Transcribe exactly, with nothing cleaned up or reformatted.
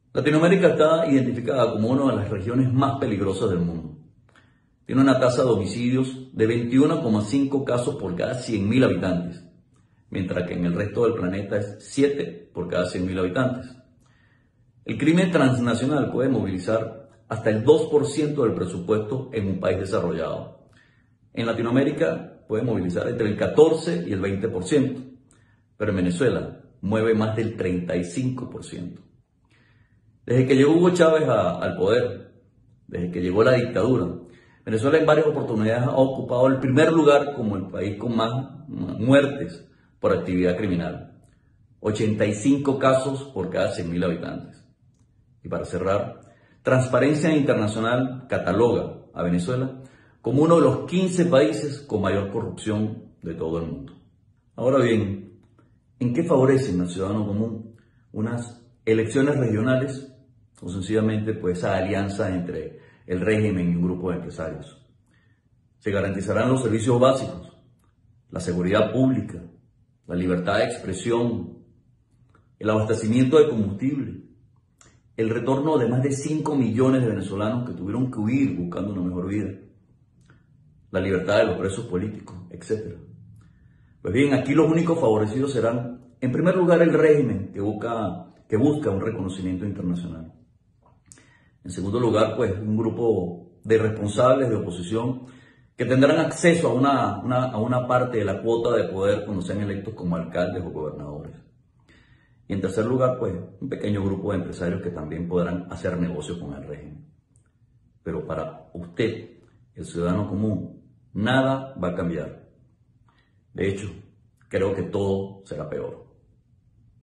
Latinoamérica está identificada como una de las regiones más peligrosas del mundo. Tiene una tasa de homicidios de veintiuno coma cinco casos por cada cien mil habitantes, mientras que en el resto del planeta es siete por cada cien mil habitantes. El crimen transnacional puede movilizar hasta el dos por ciento del presupuesto en un país desarrollado. En Latinoamérica puede movilizar entre el catorce y el veinte por ciento, pero en Venezuela mueve más del treinta y cinco por ciento. Desde que llegó Hugo Chávez a, al poder, desde que llegó la dictadura, Venezuela en varias oportunidades ha ocupado el primer lugar como el país con más muertes por actividad criminal. ochenta y cinco casos por cada cien mil habitantes. Y para cerrar, Transparencia Internacional cataloga a Venezuela como uno de los quince países con mayor corrupción de todo el mundo. Ahora bien, ¿en qué favorecen al ciudadano común unas elecciones regionales o sencillamente pues esa alianza entre el régimen y un grupo de empresarios? Se garantizarán los servicios básicos, la seguridad pública, la libertad de expresión, el abastecimiento de combustible, el retorno de más de cinco millones de venezolanos que tuvieron que huir buscando una mejor vida, la libertad de los presos políticos, etcétera. Pues bien, aquí los únicos favorecidos serán, en primer lugar, el régimen que busca, que busca un reconocimiento internacional. En segundo lugar, pues, un grupo de responsables de oposición que tendrán acceso a una, una, a una parte de la cuota de poder cuando sean electos como alcaldes o gobernadores. Y en tercer lugar, pues, un pequeño grupo de empresarios que también podrán hacer negocios con el régimen. Pero para usted, el ciudadano común, nada va a cambiar. De hecho, creo que todo será peor.